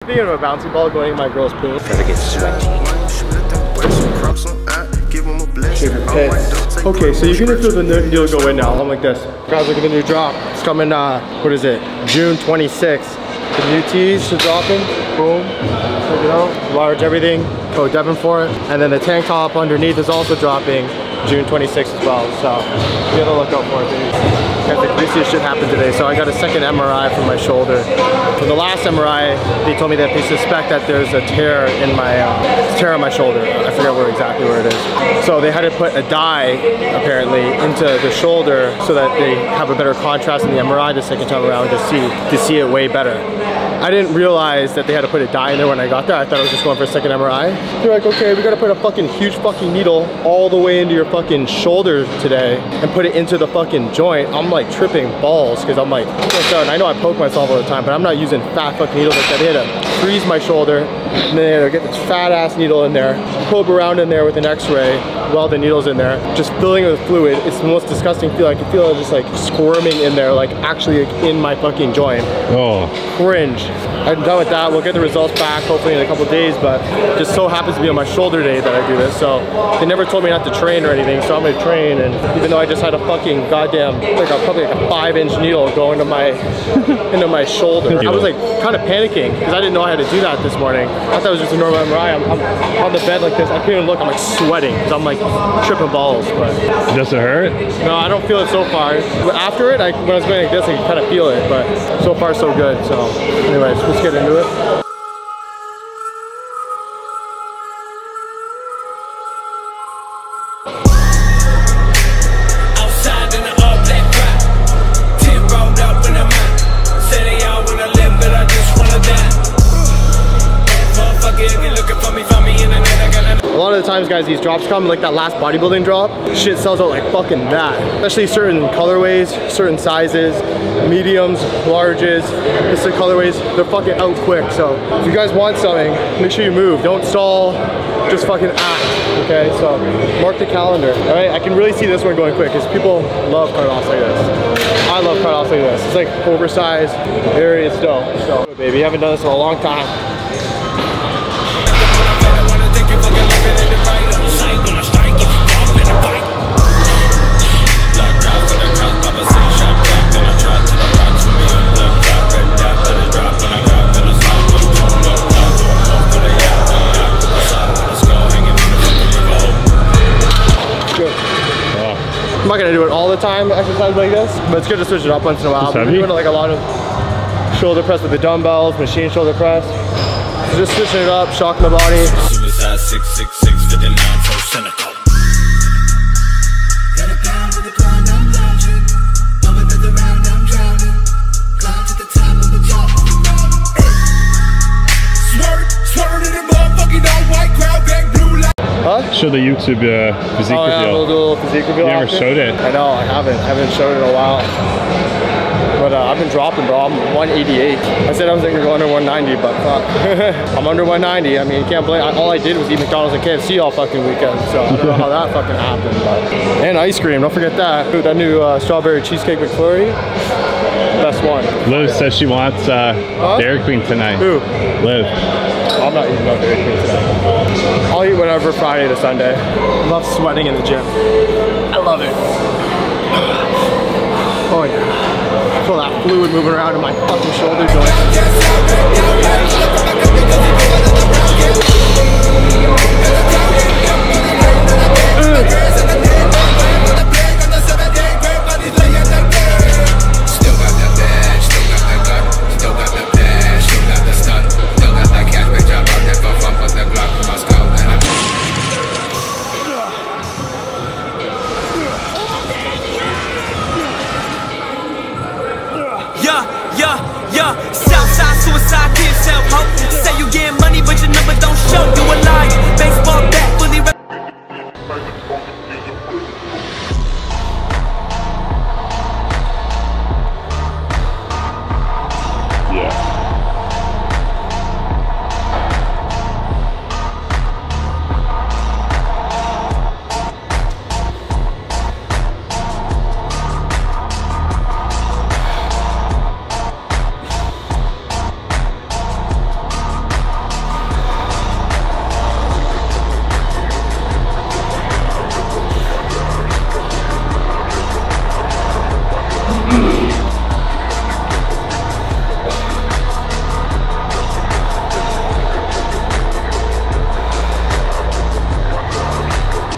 thinking of a bouncy ball going in my girl's pool. Because it gets sweaty. Okay, so you're gonna feel the needle go in now. I'm like this. Guys, look at the new drop. It's coming, what is it? June 26th. The new tees are dropping. Boom. Check it out. Large everything. Code Devin for it. And then the tank top underneath is also dropping June 26th as well. So be on the lookout for it, baby. Got the greasiest shit happened today. So I got a second MRI for my shoulder. For the last MRI, they told me that they suspect that there's a tear in my on my shoulder. I forget exactly where it is. So they had to put a dye apparently into the shoulder so that they have a better contrast in the MRI the second time around to see it way better. I didn't realize that they had to put a dye in there when I got there. I thought I was just going for a second MRI. They're like, okay, we gotta put a fucking huge fucking needle all the way into your fucking shoulder today and put it into the fucking joint. I'm like tripping balls because I'm like, I know I poke myself all the time, but I'm not using fat fucking needles like that. They had to freeze my shoulder and then they had to get this fat ass needle in there, probe around in there with an x-ray, weld the needles in there, just filling it with fluid. It's the most disgusting feel. I can feel it just like squirming in there, like actually like in my fucking joint. Oh. Cringe. I'm done with that. We'll get the results back hopefully in a couple days, but it just so happens to be on my shoulder day that I do this. So they never told me not to train or anything, so I'm gonna train. And even though I just had a fucking goddamn, probably like a 5-inch needle go into my my shoulder, I was like kind of panicking because I didn't know I had to do that this morning. I thought it was just a normal MRI. I'm on the bed like this. I can't even look. I'm like sweating because I'm like tripping balls. But does it hurt? No, I don't feel it so far. But after it, when I was going like this, I could kind of feel it. But so far, so good. So, anyways, let's get into it. A lot of the times, guys, these drops come like that last bodybuilding drop. Shit sells out like fucking that. Especially certain colorways, certain sizes, mediums, larges, this is colorways, they're fucking out quick. So if you guys want something, make sure you move. Don't stall, just fucking act, okay? So mark the calendar, all right? I can really see this one going quick because people love cut-offs like this. I love cut-offs like this. It's like oversized, very dope. So, baby, you haven't done this in a long time. I'm not gonna do it all the time, exercise like this, but it's good to switch it up once in a while. I'm doing like a lot of shoulder press with the dumbbells, machine shoulder press. So just switching it up, shocking the body. Suicide 666 59 so cynical. Huh? Show the YouTube physique reveal. We'll do a little physique reveal. You never showed it. I know, I haven't showed it in a while. But I've been dropping, bro. I'm 188. I said I was thinking of going under 190, but fuck. I'm under 190. I mean, you can't blame. All I did was eat McDonald's and KFC all fucking weekend, so I don't know how that fucking happened. But. And ice cream, don't forget that. Dude, that new strawberry cheesecake McFlurry, best one. Liv says she wants Dairy Queen tonight. Who? Liv. I'm not eating no Dairy Queen today. I'll eat whatever Friday to Sunday. I love sweating in the gym. I love it. Oh yeah. I feel that fluid moving around in my fucking shoulder joint. Southside suicide, kid self-hope.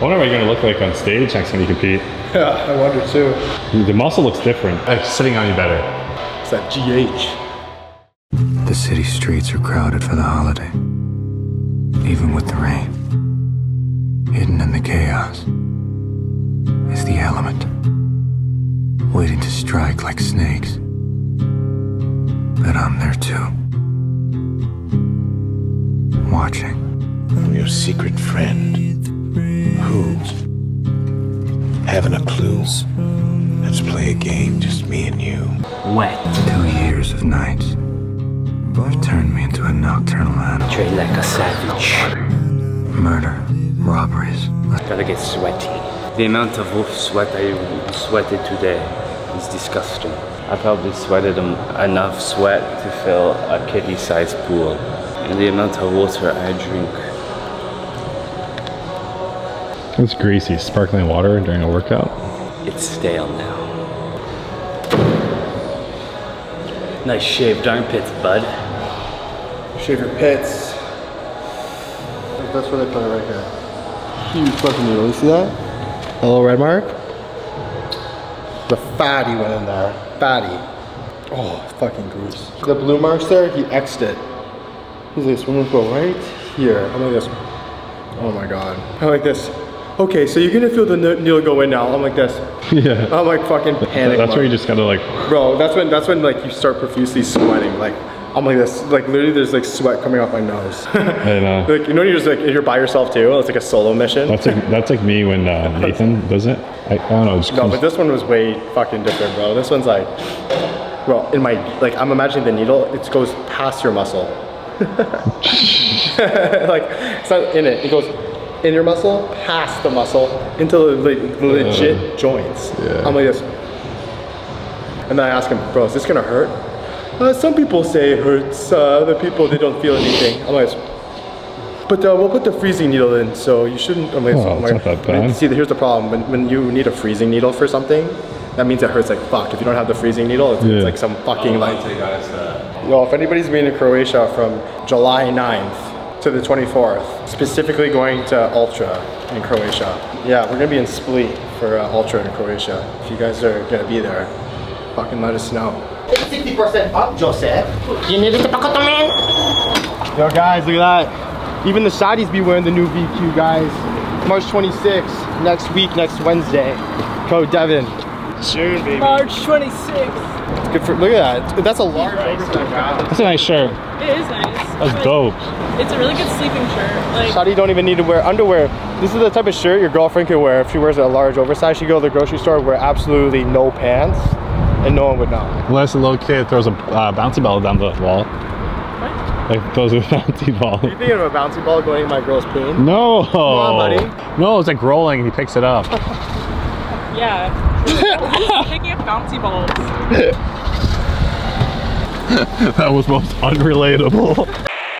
wonder what you're gonna look like on stage next time you compete. Yeah, I wonder too. The muscle looks different. Like sitting on you better. It's that GH. The city streets are crowded for the holiday. Even with the rain. Hidden in the chaos is the element. Waiting to strike like snakes. But I'm there too. Watching. I'm your secret friend. Who? Haven't a clue. Let's play a game, just me and you. Wet. 2 years of nights have turned me into a nocturnal animal. Train like a savage. Murder, robberies. Gotta get sweaty. The amount of wolf sweat I sweated today is disgusting. I probably sweated enough sweat to fill a kiddie-sized pool. And the amount of water I drink. It's greasy, sparkling water during a workout. It's stale now. Nice shaved armpits, bud. Shave your pits. That's where they put it right here. Huge fucking needle. You see that? A little red mark? The fatty went in there. Fatty. Oh, fucking gross. The blue marks there, he X'd it. He's like, swimming pool right here. I'm like this. Oh my god. I'm like this. Okay, so you're gonna feel the needle go in now. I'm like this. Yeah. I'm like fucking panic. That's where you just gotta like. Bro, that's when like you start profusely sweating. Like I'm like this. Like literally, there's like sweat coming off my nose. I know. Like you know, you're just like you're by yourself too. It's like a solo mission. That's like me when Nathan does it. I don't know. Just no, but this one was way fucking different, bro. This one's like, well, in my like I'm imagining the needle. It goes past your muscle. Like it's not in it. It goes in your muscle, past the muscle, into the legit joints. Yeah. I'm like this. And then I ask him, bro, is this gonna hurt? Some people say it hurts. Other people, they don't feel anything. I'm like this. But we'll put the freezing needle in, so you shouldn't. I'm like, Oh, it's not that bad. See, here's the problem. When you need a freezing needle for something, that means it hurts like fuck. If you don't have the freezing needle, it's like some fucking like. Well, if anybody's been to Croatia from July 9th to the 24th, specifically going to Ultra in Croatia. Yeah, we're gonna be in Split for Ultra in Croatia. If you guys are gonna be there, fucking let us know. 60% up, Joseph. You needed to pack up, man. Yo, guys, look at that. Even the shotties be wearing the new VQ, guys. March 26th, next week, next Wednesday. Code Devin. Soon, baby. March 26th. Good for, look at that. That's a large oversized jacket. That's a nice shirt. It is nice. That's Like, dope. It's a really good sleeping shirt. Like, Shotty don't even need to wear underwear. This is the type of shirt your girlfriend can wear. If she wears a large oversized, she go to the grocery store, wear absolutely no pants, and no one would know. Unless a little kid throws a bouncy ball down the wall. Like throws a bouncy ball. You thinking of a bouncy ball going in my girl's poon? No. Come on, buddy. No, it's like rolling and he picks it up. yeah. Picking up bouncy balls. That was most unrelatable.